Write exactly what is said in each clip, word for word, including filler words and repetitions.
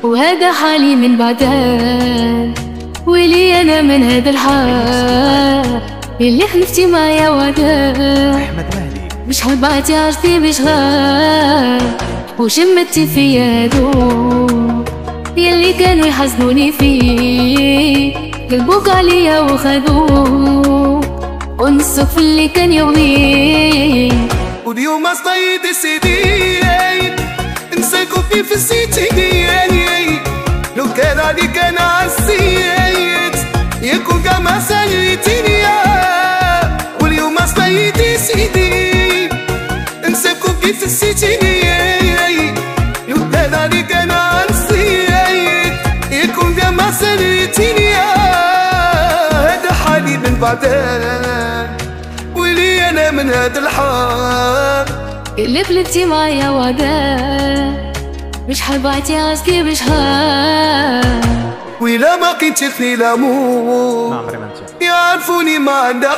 وهذا حالي من بعدان، ولي انا من هذا الحال اللي حلفتي معايا وعدان. مش حبعتي عرفتي بشغال وشمتي فيا هدوء يلي كانوا يحزنوني فيه، قلبوك عليا وخدوه ونسوك اللي كان يغني. واليوم صيد سيدي انساك في السيتي، لو كان عليك انا عسيت يكون كما سالتيني. واليوم صيد سيدي انساك في السيتي، لو كان عليك انا عسيت يكون كما سالتيني. هذا حالي من بعدين، ولي انا من هذا الحال اللي فلتي معايا وعدان. مش حبعتي عسكي بشهاد، وإلا ما كنتي في الامور يعرفوني ما عندك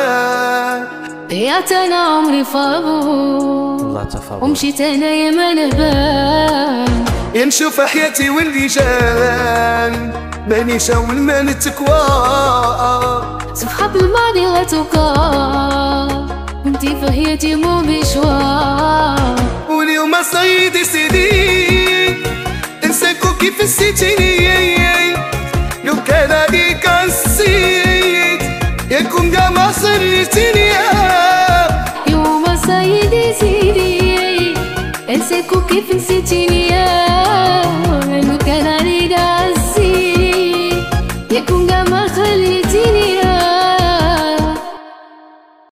ضيعت انا عمري فابور ومشيت انا يا ما نهبان. نشوف حياتي واللي جان مانيش اول ما نتكوى صفحة بالماضي لا تبقى انتي في حياتي مو مشوار. واليوم صيدي سيدي انساكو كيف السيتيني، لو كان عليك نسيت يكون كما صرتيني. يوم صيدي سيدي انساكو كيف نسيتيني،